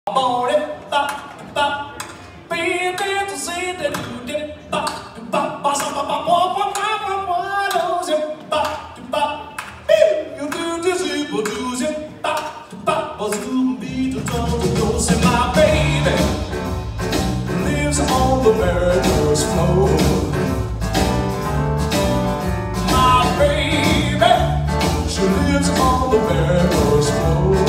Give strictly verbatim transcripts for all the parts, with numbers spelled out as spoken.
My baby lives on the merry-go-round floor. My baby, she lives on the merry-go-round floor.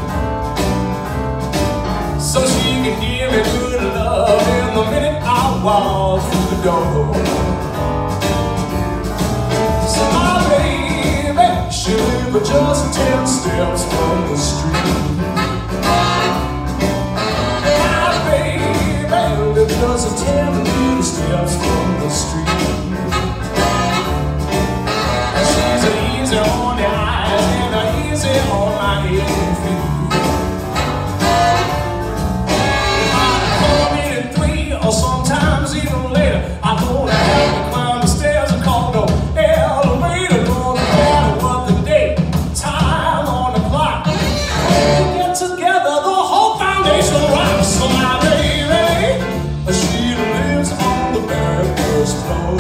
So she can give me good love in the minute I walk through the door. So my baby, she lives just ten steps from the street. Just a ten little steps from the street. She's easy on the eyes and easy on my feet. I call me at three or sometimes even later. I don't have to climb the stairs and call no elevator. Don't matter what the date, time on the clock. When we get together, the whole foundation rocks. So my baby, she lives on the merry-go-round floor.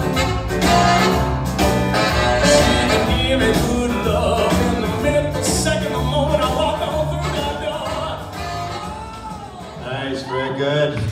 She can give me good love in the minute, the second, the moment I walk on through that door. Nice, very good.